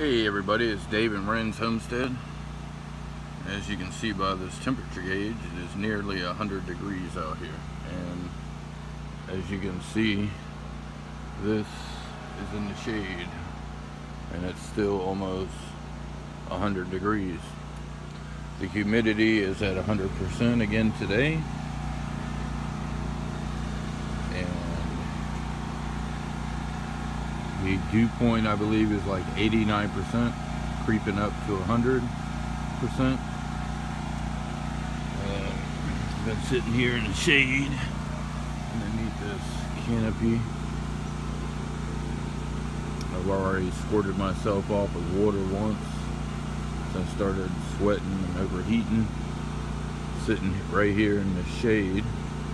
Hey everybody, it's Dave and Wren's Homestead. As you can see by this temperature gauge, it is nearly 100 degrees out here. And as you can see, this is in the shade and it's still almost 100 degrees. The humidity is at 100% again today. The dew point, I believe, is like 89%, creeping up to 100%. Been sitting here in the shade underneath this canopy. I've already squirted myself off with water once since I started sweating and overheating. Sitting right here in the shade.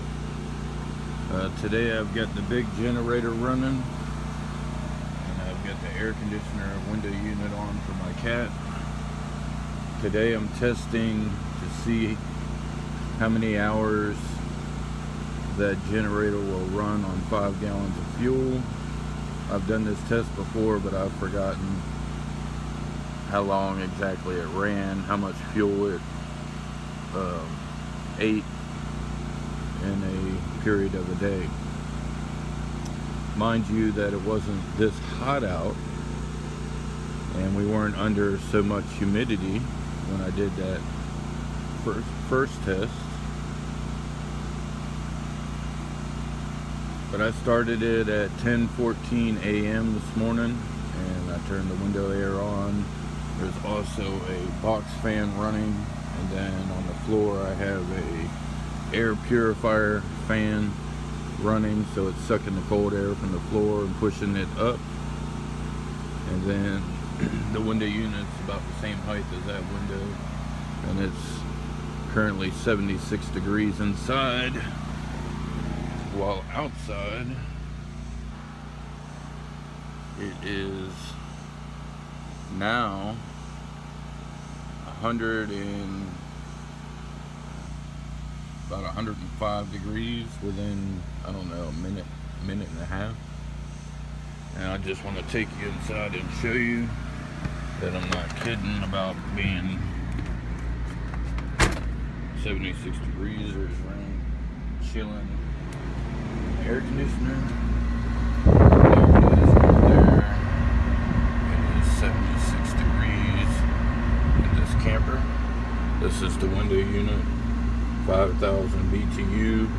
Today I've got the big generator running. Got the air conditioner window unit on for my cat. Today I'm testing to see how many hours that generator will run on 5 gallons of fuel. I've done this test before, but I've forgotten how long exactly it ran, how much fuel it ate in a period of a day. Mind you that it wasn't this hot out and we weren't under so much humidity when I did that first test. But I started it at 10:14 a.m. this morning and I turned the window air on. There's also a box fan running, and then on the floor I have a air purifier fan running, so it's sucking the cold air from the floor and pushing it up. And then the window unit's about the same height as that window, and it's currently 76 degrees inside, while outside it is now 105 degrees within, I don't know, a minute and a half. And I just want to take you inside and show you that I'm not kidding about being 76 degrees. There's rain, chilling, air conditioner. There it is right there. It is 76 degrees in this camper. This is the window unit. 5,000 BTU.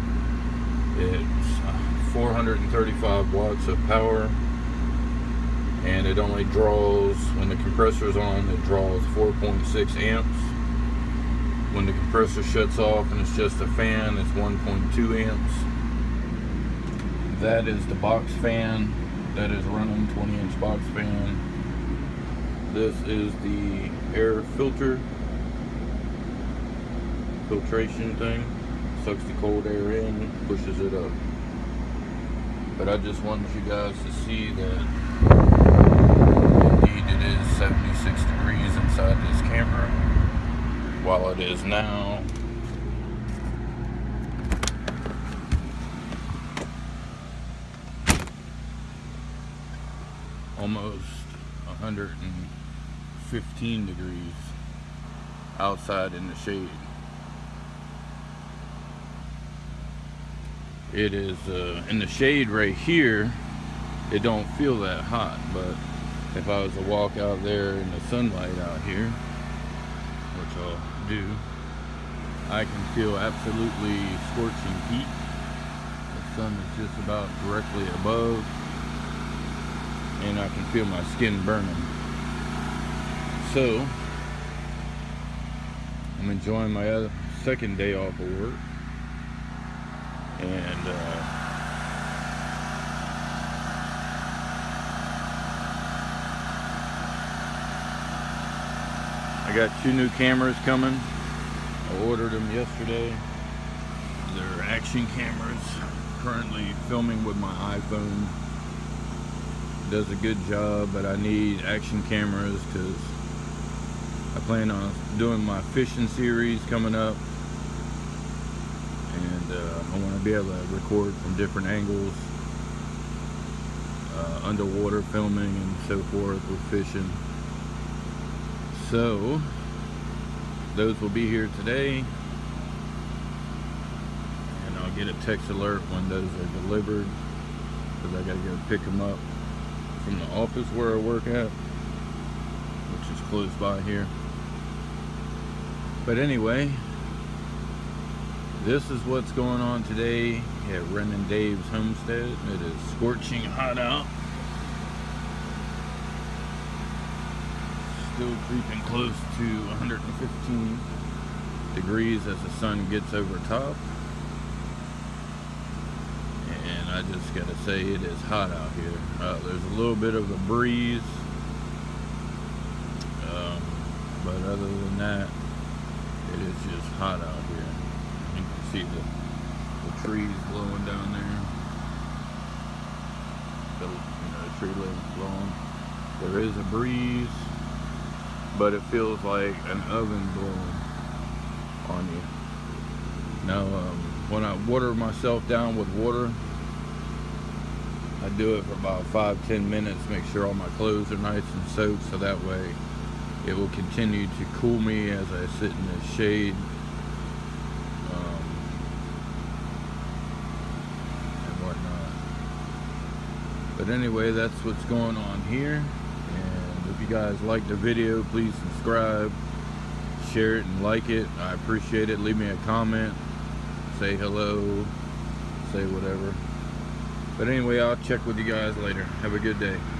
It's 435 watts of power, and it only draws, when the compressor's on, it draws 4.6 amps. When the compressor shuts off and it's just a fan, it's 1.2 amps. That is the box fan that is running, 20-inch box fan. This is the air filtration thing. Sucks the cold air in, pushes it up. But I just wanted you guys to see that indeed it is 76 degrees inside this camper, while it is now almost 115 degrees outside in the shade. It is in the shade right here, it don't feel that hot, but if I was to walk out there in the sunlight out here, which I'll do, I can feel absolutely scorching heat. The sun is just about directly above, and I can feel my skin burning. So I'm enjoying my second day off of work. And I got 2 new cameras coming. I ordered them yesterday. They're action cameras. Currently filming with my iPhone. It does a good job, but I need action cameras because I plan on doing my fishing series coming up. And I want to be able to record from different angles, underwater filming and so forth with fishing. So those will be here today, and I'll get a text alert when those are delivered, because I gotta go pick them up from the office where I work at, which is close by here. But anyway, this is what's going on today at Ren and Dave's homestead. It is scorching hot out. Still creeping close to 115 degrees as the sun gets over top. And I just gotta say, it is hot out here. There's a little bit of a breeze, but other than that, it is just hot out here. You can see the trees blowing down there. The tree limbs blowing. There is a breeze, but it feels like an oven blowing on you. Now, when I water myself down with water, I do it for about 5-10 minutes, make sure all my clothes are nice and soaked, so that way it will continue to cool me as I sit in the shade. And whatnot. But anyway, that's what's going on here. And if you guys like the video, please subscribe, share it, and like it. I appreciate it. Leave me a comment, say hello, say whatever. But anyway, I'll check with you guys later. Have a good day.